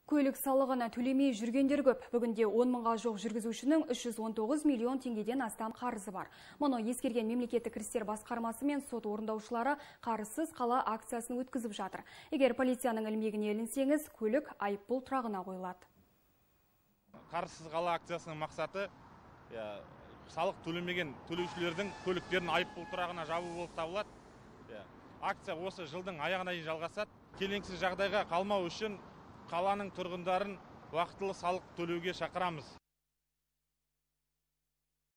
Көлік салығына төлемей жүргендер көп. Бүгінде 10 мыңға жоқ жүргізушінің 319 миллион теңгеден астам қарызы бар. Мұны ескерген мемлекеттік кірістер басқармасы мен сот орындаушылары қарызсыз қала акциясын өткізіп жатыр. Егер полицияның ілмегіне ілінсеңіз, көлік айыппұл тұрағына қойылады. Қарызсыз қала акциясының мақсаты салық төлемеген төлеушілердің көліктерін айыппұл тұрағына жабу болып табылады. Акция осы жылдың аяғына дейін жалғасады. Келеңсіз жағдайға қалмау үшін қаланың тұрғындарын уақытылы салық төлеуге шақырамыз.